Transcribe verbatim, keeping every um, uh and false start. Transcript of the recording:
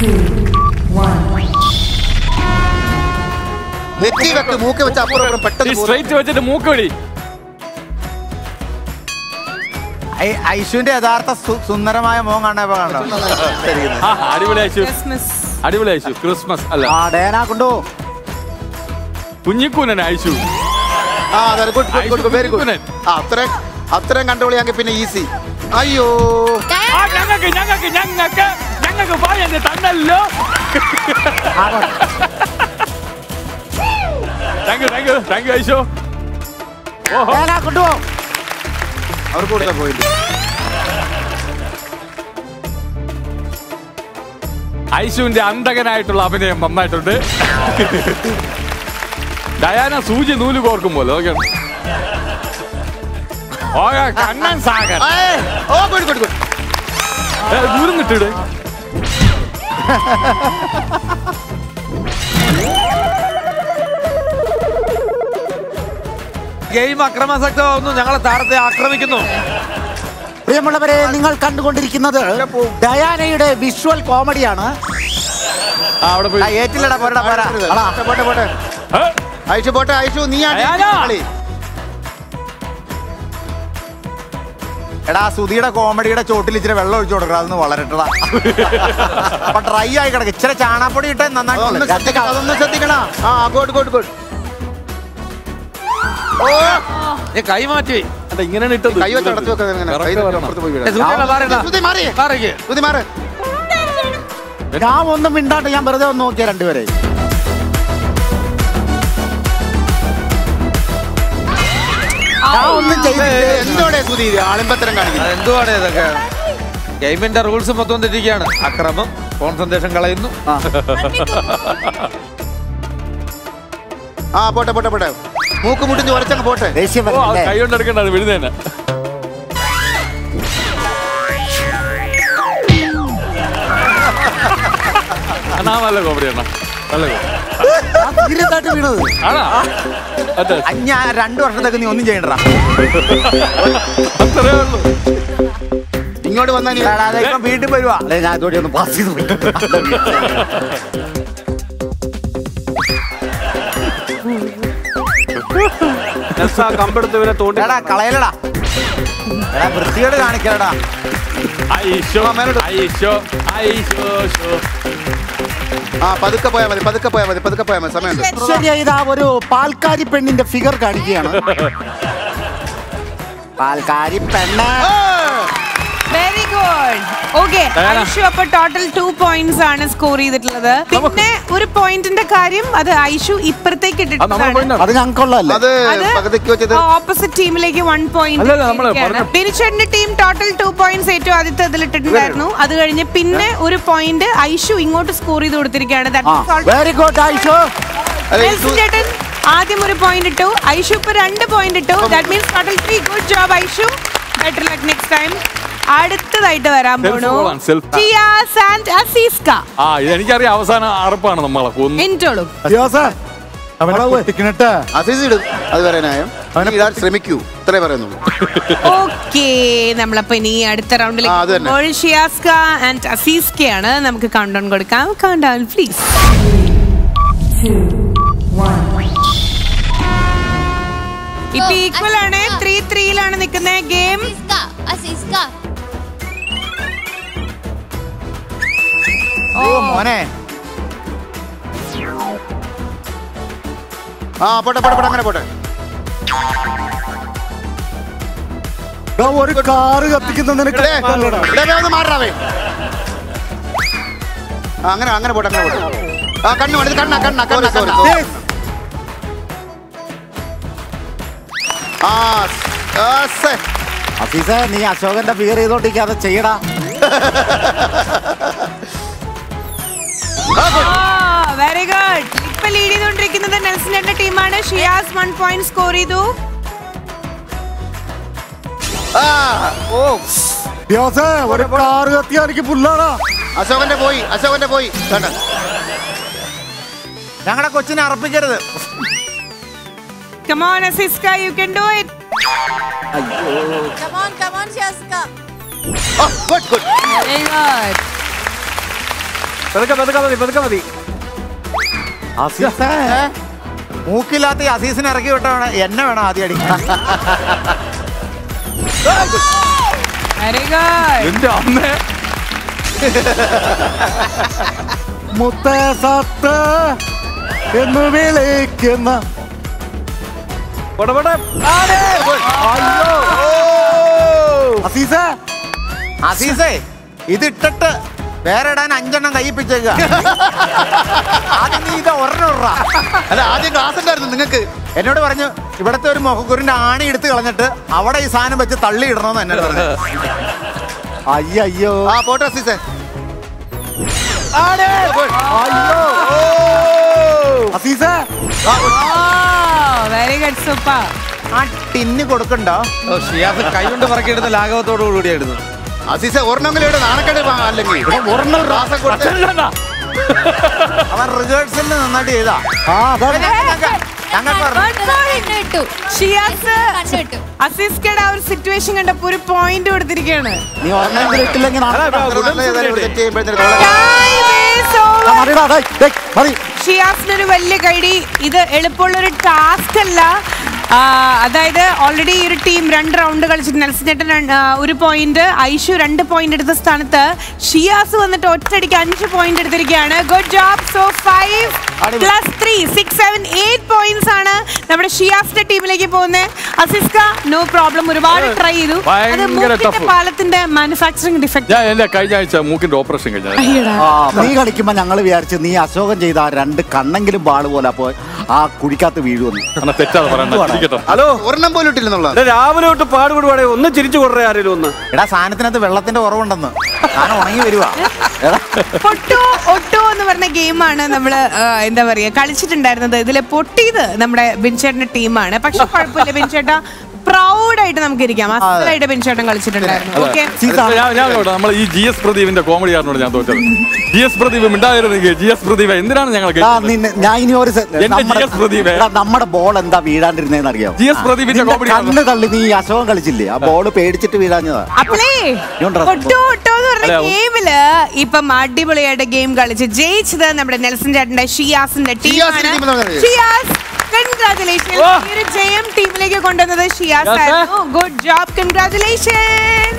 നെറ്റി വെക്ക് മൂക്ക് വെച്ച് അപ്പുറം പെട്ടെന്ന് സ്ട്രൈറ്റ് വെച്ചിട്ട് മൂക്ക് വെടി. ഐശുവിന്റെ യഥാർത്ഥ സുന്ദരമായ മോൻ കാണാൻ അടിപൊളി ഐശു, അടിപൊളി ഐശു. ക്രിസ്മസ് അല്ല ഡേനാ കൊണ്ടു കുഞ്ഞിക്കൂനൻ ഐശു. Very good. അത്രയും അത്രയും കണ്ടുപിടിയാങ്കിൽ പിന്നെ ഈസി. അയ്യോ ഞങ്ങൾക്ക് ഞങ്ങൾക്ക് ഞങ്ങൾക്ക് ഞങ്ങൾക്ക് പറയാൻ തന്നല്ലോ. Thank you thank you thank you Aishu. കൊണ്ടുപോ. അവർക്ക് കൊടുത്ത പോയിന്റ്. ഐശുവിന്റെ അന്തകനായിട്ടുള്ള അഭിനയം നന്നായിട്ടുണ്ട്. ഡയാന സൂചി നൂല് കോർക്കും പോലെ. ഓക്കെ കണ്ണൻ സാഗർ ദൂരം കിട്ടിയിട്. ഗെയിം അക്രമാസക്തമാവുന്നു. ഞങ്ങളെ താരത്തെ ആക്രമിക്കുന്നു. പ്രിയമുള്ളവരെ, നിങ്ങൾ കണ്ടുകൊണ്ടിരിക്കുന്നത് ഡയാനയുടെ വിഷ്വൽ കോമഡിയാണ്. ഏറ്റില്ലടാ പോരടാ പോരാ. പോട്ടെ പോട്ടെ ഐഷു പോട്ടെ. ഐഷു നീ എടാ സുധിയുടെ കോമഡിയുടെ ചോട്ടിൽ ഇച്ചിരി വെള്ളം ഒഴിച്ചു കൊടുക്കണം. അതൊന്ന് വളരട്ടടാ. അപ്പൊ ഡ്രൈ ആയി കിടക്കും. ഇച്ചിരി ചാണാപ്പൊടി ഇട്ടേ നന്നായിട്ട്. അതൊന്ന് ശ്രദ്ധിക്കണ. ആ ഗുഡ് ഗുഡ് ഗുഡ്. കൈ മാറ്റി ഇങ്ങനെയാണ് ഇട്ടത്. കൈ വെച്ച് അടച്ചു വെക്കാൻ. ഞാൻ ഒന്നും മിണ്ടാണ്ട് ഞാൻ വെറുതെ ഒന്ന് നോക്കിയ രണ്ടുപേരെ. ഒന്നും ചെയ്തില്ല. ആളിമ്പത്തരം കാണിക്കുന്നത് എന്തുവാണ് ഇതൊക്കെ? ഗെയിമിന്റെ റൂൾസ് മൊത്തം തെറ്റിക്കുകയാണ്. അക്രമം, കോൺസെൻട്രേഷൻ കളയുന്നു. ആ പോട്ടെ പോട്ടെ പോട്ടെ. മൂക്ക് മുട്ടിഞ്ഞ് ഉരച്ചങ്ങ് പോട്ടെ. കൈ കൊണ്ട് എടുക്കണ്ട, വിഴുന്നേനെ. നല്ല കോമഡിയാണ്. നല്ല വീണത് ഞാൻ രണ്ടു വർഷത്തേക്ക് നീ ഒന്നും ചെയ്യണ്ടാ. അത്രേ ഉള്ളൂ. ഇങ്ങോട്ട് വന്നാൽ വീട്ടിൽ വരുവാ. അല്ലെ ഞാൻ ഇതോടെ ഒന്ന് പാസ് ചെയ്ത് പോയി. കമ്പെടുത്തവരെ തോണ്ടിടാ കളയലടാ. വൃത്തിയോട് കാണിക്കലടാ. ആ പതുക്കെ പോയാൽ മതി, പതുക്കെ പോയാൽ മതി, പതുക്കെ പോയാൽ മതി. സമയം ശരിയാ. ഇതാ ഒരു പാൽക്കാരി പെണ്ണിന്റെ ഫിഗർ കാണിക്കുകയാണ്. പാൽക്കാരി പെണ്ണ്. Very good. ഓക്കെ, ഐഷു അപ്പൊ ടോട്ടൽ ടു പോയിന്റ്സ് ആണ് സ്കോർ ചെയ്തിട്ടുള്ളത്. പിന്നെ ഒരു പോയിന്റിന്റെ കാര്യം, അത് ഐഷു ഇപ്പുറത്തേക്ക് ഇട്ടിട്ടാണ്. അത് ഞങ്ങൾക്കുള്ളതല്ല. ഓപ്പോസിറ്റ് ടീമിലേക്ക് വൺ പോയിന്റ്. ബിനിച്ചേട്ടന്റെ ടീം ടോട്ടൽ ടു പോയിന്റ്സ് ഏറ്റവും ആദ്യത്തെ ഇതിൽ ഇട്ടിട്ടുണ്ടായിരുന്നു. അത് കഴിഞ്ഞ് പിന്നെ ഒരു പോയിന്റ് ഐഷു ഇങ്ങോട്ട് സ്കോർ ചെയ്ത് കൊടുത്തിരിക്കുകയാണ്. Very good Aishu. ചേട്ടൻ ആദ്യം ഒരു പോയിന്റ് ഇട്ടു, ഐഷു ഇപ്പൊ രണ്ട് പോയിന്റ് ഇട്ടു. That means total three. Good job Aishu. Better luck next time. അടുത്തതായിട്ട് വരാൻ പോണു ഷിയാസ് ആൻഡ് അസീസ്ക. ആ എനിക്കറിയാം അവസാനം അറപ്പാണ് നമ്മളെ ഇൻട്രോളും. അത് പറയാനായും ശ്രമിക്കൂ, ഇത്രേ പറയുന്നുള്ളൂ. ഓക്കെ, നമ്മളപ്പോ ഇനി അടുത്ത റൗണ്ടിലേക്ക് ഷിയാസ്ക ആൻഡ് അസീസ്കയാണ്. നമുക്ക് കൗണ്ട് ഡൗൺ കൊടുക്കാം. Count down please. ഇപ്പൊ ഈക്വൽ ആണ്. ത്രീ ത്രീയിലാണ് നിൽക്കുന്ന ഗെയിം. ഓ മോനെ. ആ പോട്ടെ പോട്ടെ പോട്ടെ അങ്ങനെ പോട്ടെ. ഒരു കാറ് കത്തിക്കുന്ന മാറാവേ. അങ്ങനെ അങ്ങനെ പോട്ടെ അങ്ങനെ പോട്ടെ. ആ കണ്ണു വേണ്ടത് കണ്ണ കണ്ണ കണ്ണ കണ്ണ. അസീസ, നീ അശോകന്റെ ഫിഗർ ചെയ്തോണ്ടിരിക്കാതെ ചെയ്യടാ. Very good. ഇപ്പൊ ലീഡ് ചെയ്തോണ്ടിരിക്കുന്നത് നെൽസന്റെ ടീമാണ്. ഷിയാസ് വൺ പോയിന്റ് സ്കോർ ചെയ്തു. ഒരു കാറ് കത്തിയാ എനിക്ക് പുല്ലാടാ. അശോകന്റെ പോയി, അശോകന്റെ പോയി. ഞങ്ങളുടെ കൊച്ചിനെ അർപ്പിക്കരുത്. Come on, Asiska, you can do it. Come on, come on, Shiaska. Oh, good, good. Very good. പതുക്കെ പതുക്കെ മതി പതുക്കെ മതി. മൂക്കില്ലാത്ത ഈ അസീസിനെ ഇറക്കി വിട്ടാണ് എന്നെ വേണം ആദ്യം അടിക്കാൻ. Very good. എന്റെ അമ്മേ മുത്തേ സത്ത് എന്ന് വിളിക്കുന്ന അസീസേ അസീസേ ഇത് ഇട്ടിട്ട് വേറെ ഇടാൻ അഞ്ചെണ്ണം കയ്യിപ്പിച്ചേക്ക. ആദ്യം നീ ഇത് ഒരെണ്ണം ഇടാ. അല്ല ആദ്യം ക്ലാസ് ഉണ്ടായിരുന്നു നിങ്ങൾക്ക്. എന്നോട് പറഞ്ഞു ഇവിടത്തെ ഒരു മുഖക്കുരിന്റെ ആണി എടുത്ത് കളഞ്ഞിട്ട് അവിടെ ഈ സാധനം വെച്ച് തള്ളി ഇടണമെന്ന് എന്നോട് പറഞ്ഞു. അയ്യോ ആ പോട്ടെ അസീസേ. അസീസേ വെരി ഗുഡ് സൂപ്പർ. ആ ടിന്ന് കൊടുക്കണ്ടോ? ഷിയാസ് കൈ കൊണ്ട് പറക്കിയിടുന്ന ലാഘവത്തോടു കൂടിയായിരുന്നു. അസീസേ ഒരെണ്ണമെങ്കിലും ഇവിടെ നാണക്കേട് അല്ലെങ്കിൽ ഒരെണ്ണം ക്ലാസ് കൊടുത്ത് അവൻ റിഹേഴ്സലിൽ നന്നായിട്ട് ചെയ്താ. ആ അതാ ഞങ്ങൾക്ക് പറഞ്ഞു ഷിയാസ് അസീസ്കയുടെ ആ ഒരു സിറ്റുവേഷൻ കണ്ടപ്പോ ഒരു പോയിന്റ് കൊടുത്തിരിക്കുകയാണ്. നീ ഓർമ്മ ഇട്ടില്ലെങ്കിൽ ഷിയാസിനൊരു വലിയ കൈഡി. ഇത് എളുപ്പമുള്ളൊരു ടാസ്ക് അല്ല. അതായത് ഓൾറെഡി ഈ ഒരു ടീം രണ്ട് റൗണ്ട് കളിച്ചിട്ട് നെൽസൺ ചേട്ടൻ ഒരു പോയിന്റ്, ഐഷു രണ്ട് പോയിന്റ് എടുത്ത സ്ഥാനത്ത് ഷിയാസ് വന്നിട്ട് ഒറ്റയടിക്ക് അഞ്ച് പോയിന്റ് എടുത്തിരിക്കുകയാണ്. Good job. So five plus three six seven eight points ആണ് നമ്മുടെ ഷിയാസിന്റെ ടീമിലേക്ക് പോകുന്നത്. അസിസ്ക നോ പ്രോബ്ലം, ഒരുപാട് ട്രൈ ചെയ്തു. അത് മൂക്കിന്റെ പാലത്തിന്റെ മാനുഫാക്ചറിംഗ് ഡിഫക്ട്. ഞാൻ എന്റെ കഴിഞ്ഞ ആഴ്ച മൂക്കിന്റെ ഓപ്പറേഷൻ കഴിഞ്ഞ നീ കളിക്കുമ്പോ ഞങ്ങൾ വിചാരിച്ചു നീ അശോകം ചെയ്ത ആ രണ്ട് കണ്ണെങ്കിലും ബാള് പോലെ അപ്പൊ ആ കുഴിക്കകത്ത് വീഴുവന്നു. തെറ്റാതെ പറയണ്ട. ഹലോ ഒരെണ്ണം പോലും ഇട്ടില്ലെന്നുള്ള രാവിലെ തൊട്ട് പാടുപെടുവാടെ ഒന്ന് ചിരിച്ചു കൊടുറേ ആരെങ്കിലും ഒന്ന്. എടാ സാധനത്തിനകത്ത് വെള്ളത്തിന്റെ കുറവുണ്ടെന്ന് സാധനം ഉണങ്ങി വരുവാ. പൊട്ടോ ഒട്ടോ എന്ന് പറഞ്ഞ ഗെയിമാണ് നമ്മള് എന്താ പറയാ കളിച്ചിട്ടുണ്ടായിരുന്നത്. ഇതില് പൊട്ടിയത് നമ്മുടെ ബിൻചേട്ടന്റെ ടീമാണ്. പക്ഷെ കുഴപ്പമില്ല, ബിൻചേട്ട പ്രൗഡായിട്ട് നമുക്ക് ഇരിക്കാം. അസലായിട്ട് ബിൻചേട്ടൻ കളിച്ചിട്ടുണ്ടായിരുന്നു. ഓക്കെ നമ്മൾ ഈ ജി എസ് പ്രദീപിന്റെ കോമഡിയാറിനോട് ഞാൻ തോറ്റത്. ജി എസ് പ്രദീപ് ഉണ്ടായിരുന്നെങ്കിൽ ജി എസ് പ്രദീപ് എന്തിനാണ് ഞങ്ങൾ ഞാൻ ഇനി ഒരു നമ്മുടെ ബോൾ എന്താ വീഴാണ്ടിരുന്നേന്ന് അറിയാം. ജി എസ് പ്രദീപിന്റെ കോമഡി കണ്ണ് തള്ളി നീ അശോകം കളിച്ചില്ലേ, ആ ബോള് പേടിച്ചിട്ട് വീഴാഞ്ഞതാ. അപ്പളേ ഒട്ടോ ഒട്ടോ എന്ന് പറഞ്ഞ ഗെയിമില് ഇപ്പം അടിപൊളിയായിട്ട് ഗെയിം കളിച്ച് ജയിച്ചത് നമ്മുടെ നെൽസൺ ചേട്ടന്റെ ഷിയാസിന്റെ ടീമാണ്. ഷിയാസ് കൺഗ്രാറ്റുലേഷൻ. ഈ ഒരു ജയം ടീമിലേക്ക് കൊണ്ടുവന്നത് ഷിയാസ് ആയിരുന്നു. Good job, congratulation.